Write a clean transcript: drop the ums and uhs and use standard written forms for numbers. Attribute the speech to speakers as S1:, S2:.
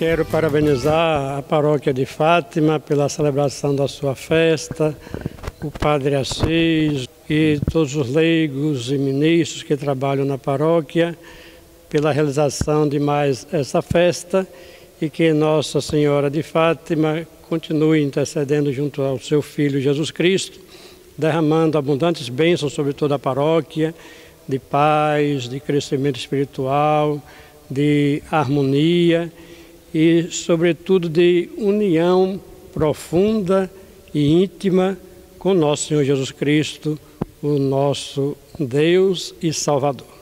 S1: Quero parabenizar a Paróquia de Fátima pela celebração da sua festa, o Padre Assis e todos os leigos e ministros que trabalham na paróquia pela realização de mais essa festa e que Nossa Senhora de Fátima continue intercedendo junto ao seu Filho Jesus Cristo, derramando abundantes bênçãos sobre toda a paróquia, de paz, de crescimento espiritual, de harmonia e, sobretudo, de união profunda e íntima com nosso Senhor Jesus Cristo, o nosso Deus e Salvador.